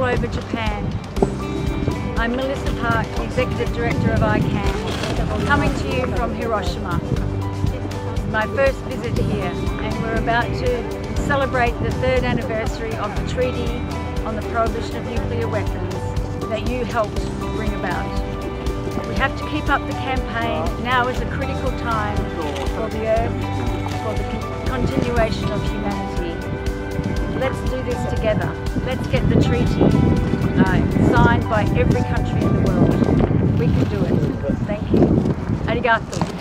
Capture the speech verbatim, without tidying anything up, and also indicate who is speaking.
Speaker 1: over Japan. I'm Melissa Parke, the Executive Director of I CAN, coming to you from Hiroshima. My first visit here, and we're about to celebrate the third anniversary of the Treaty on the Prohibition of Nuclear Weapons that you helped bring about. We have to keep up the campaign. Now is a critical time for the Earth, for the continuation of humanity. Let's do this together. Let's get the treaty uh, signed by every country in the world. We can do it. Thank you. Arigato.